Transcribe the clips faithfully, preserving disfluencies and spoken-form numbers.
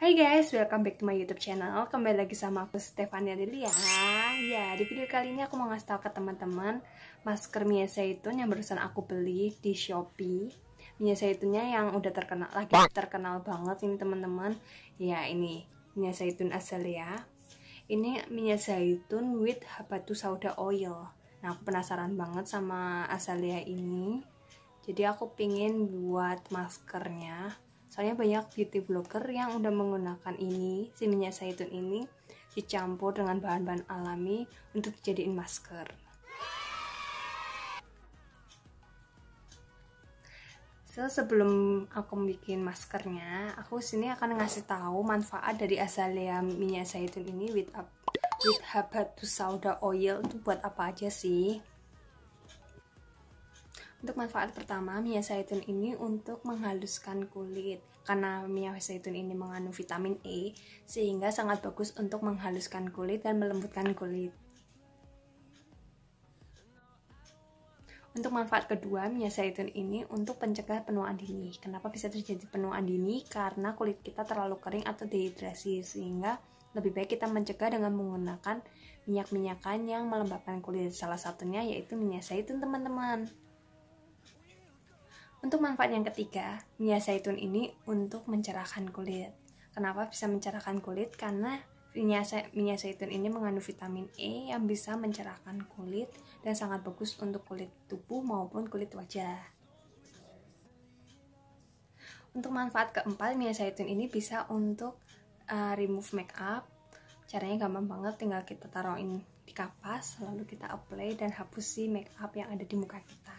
Hai guys, welcome back to my YouTube channel. Kembali lagi sama aku Stefania Lilia. Ya, di video kali ini aku mau ngasih tahu ke teman-teman masker minyak zaitun yang barusan aku beli di Shopee. Minyak zaitunnya yang udah terkenal, lagi terkenal banget ini teman-teman. Ya, ini minyak zaitun Azalea. Ini minyak zaitun with habatus sauda oil. Nah, aku penasaran banget sama Azalea ini. Jadi aku pingin buat maskernya. Soalnya banyak beauty blogger yang udah menggunakan ini, si minyak zaitun ini dicampur dengan bahan-bahan alami untuk dijadiin masker. So, sebelum aku bikin maskernya, aku sini akan ngasih tahu manfaat dari Azalea minyak zaitun ini with up, with habatus sauda oil itu buat apa aja sih? Untuk manfaat pertama, minyak zaitun ini untuk menghaluskan kulit. Karena minyak zaitun ini mengandung vitamin E, sehingga sangat bagus untuk menghaluskan kulit dan melembutkan kulit. Untuk manfaat kedua, minyak zaitun ini untuk pencegah penuaan dini. Kenapa bisa terjadi penuaan dini? Karena kulit kita terlalu kering atau dehidrasi, sehingga lebih baik kita mencegah dengan menggunakan minyak-minyakan yang melembabkan kulit. Salah satunya yaitu minyak zaitun, teman-teman. Untuk manfaat yang ketiga, minyak zaitun ini untuk mencerahkan kulit. Kenapa bisa mencerahkan kulit? Karena minyak, minyak zaitun ini mengandung vitamin E yang bisa mencerahkan kulit dan sangat bagus untuk kulit tubuh maupun kulit wajah. Untuk manfaat keempat, minyak zaitun ini bisa untuk uh, remove makeup. Caranya gampang banget, tinggal kita taruhin di kapas, lalu kita apply dan hapus si makeup yang ada di muka kita.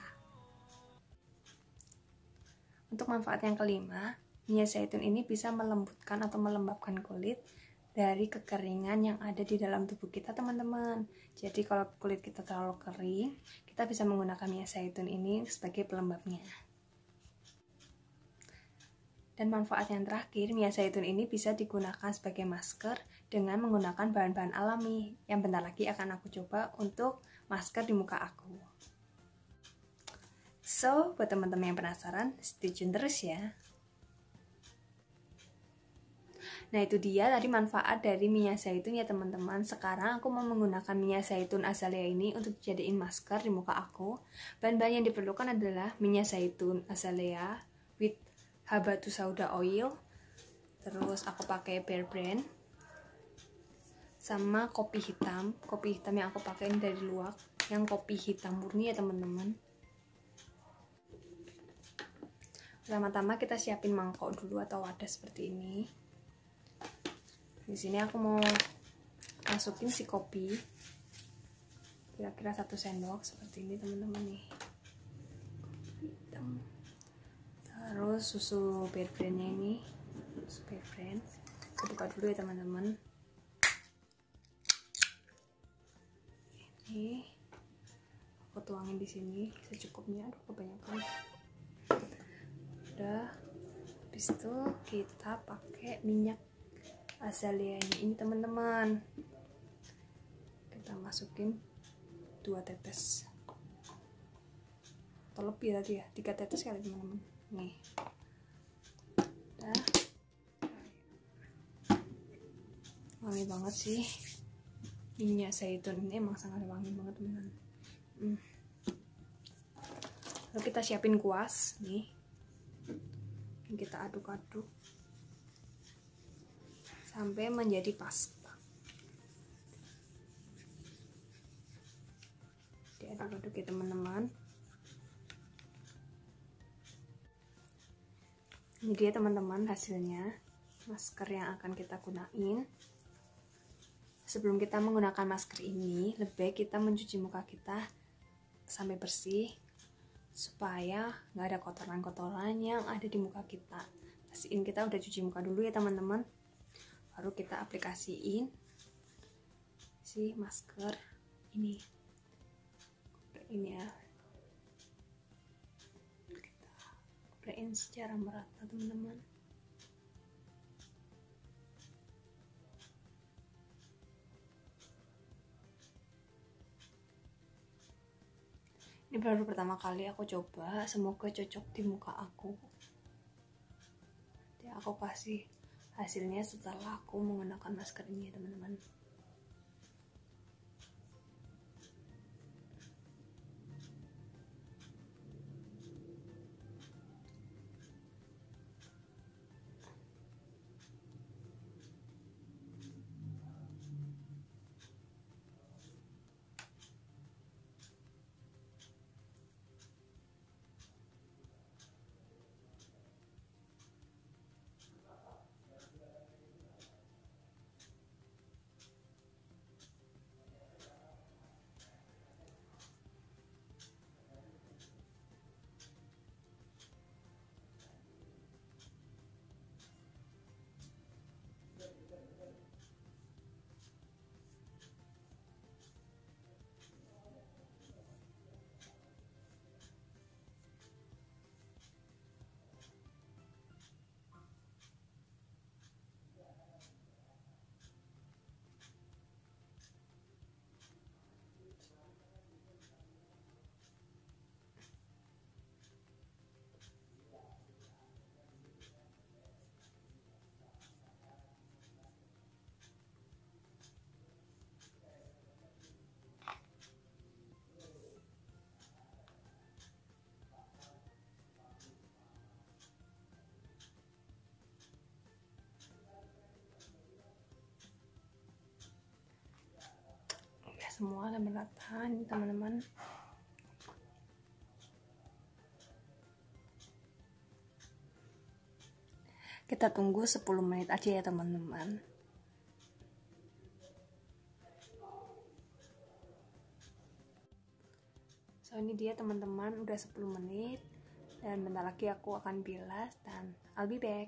Untuk manfaat yang kelima, minyak zaitun ini bisa melembutkan atau melembabkan kulit dari kekeringan yang ada di dalam tubuh kita, teman-teman. Jadi kalau kulit kita terlalu kering, kita bisa menggunakan minyak zaitun ini sebagai pelembabnya. Dan manfaat yang terakhir, minyak zaitun ini bisa digunakan sebagai masker dengan menggunakan bahan-bahan alami yang bentar lagi akan aku coba untuk masker di muka aku. So, buat teman-teman yang penasaran, stay tune terus ya. Nah, itu dia tadi manfaat dari minyak zaitun ya teman-teman. Sekarang aku mau menggunakan minyak zaitun Azalea ini untuk dijadiin masker di muka aku. Bahan-bahan yang diperlukan adalah minyak zaitun Azalea with habatus sauda oil. Terus aku pakai Bear Brand. Sama kopi hitam. Kopi hitam yang aku pakai ini dari luwak, yang kopi hitam murni ya teman-teman. Pertama-tama kita siapin mangkok dulu atau wadah seperti ini. Di sini aku mau masukin si kopi, kira-kira satu sendok seperti ini teman-teman nih. Terus susu Bear Brand-nya ini, susu Bear Brand. Kita buka dulu ya teman-teman. Ini aku tuangin di sini secukupnya. Aduh, kebanyakan. Udah, habis itu kita pakai minyak Azalea ini teman-teman. Kita masukin dua tetes atau lebih tadi ya, tiga tetes kali teman-teman. Nih, udah, wangi banget sih minyak zaitun ini, emang sangat wangi banget teman-teman. hmm. Lalu kita siapin kuas nih, kita aduk-aduk sampai menjadi pasta. Diaduk-aduk ya teman-teman. Ini dia teman-teman hasilnya, masker yang akan kita gunain. Sebelum kita menggunakan masker ini, lebih baik kita mencuci muka kita sampai bersih, supaya nggak ada kotoran-kotoran yang ada di muka kita. Pastiin kita udah cuci muka dulu ya teman-teman, baru kita aplikasiin si masker ini ini ya, kita aplikasiin secara merata teman-teman. Ini baru pertama kali aku coba, semoga cocok di muka aku. Jadi aku kasih hasilnya setelah aku menggunakan masker ini ya teman-teman. Semua udah merata nih teman-teman. Kita tunggu sepuluh menit aja ya teman-teman. So ini dia teman-teman, udah sepuluh menit dan bentar lagi aku akan bilas dan I'll be back.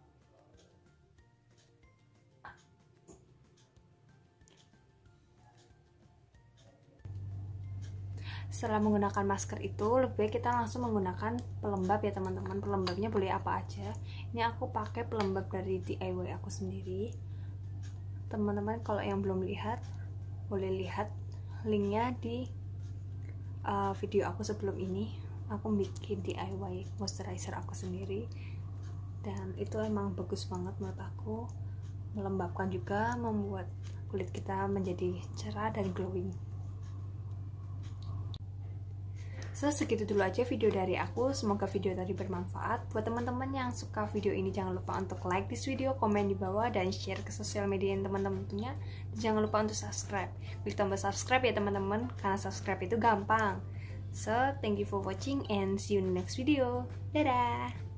Setelah menggunakan masker itu, lebih baik kita langsung menggunakan pelembab ya teman-teman. Pelembabnya boleh apa aja. Ini aku pakai pelembab dari D I Y aku sendiri. Teman-teman kalau yang belum lihat, boleh lihat linknya di uh, video aku sebelum ini. Aku bikin D I Y moisturizer aku sendiri, dan itu emang bagus banget menurut aku. Melembabkan juga, membuat kulit kita menjadi cerah dan glowing. So, segitu dulu aja video dari aku. Semoga video tadi bermanfaat. Buat teman-teman yang suka video ini, jangan lupa untuk like this video, komen di bawah, dan share ke sosial media yang teman-teman punya. Jangan lupa untuk subscribe. Klik tombol subscribe ya teman-teman, karena subscribe itu gampang. So, thank you for watching and see you in the next video. Dadah!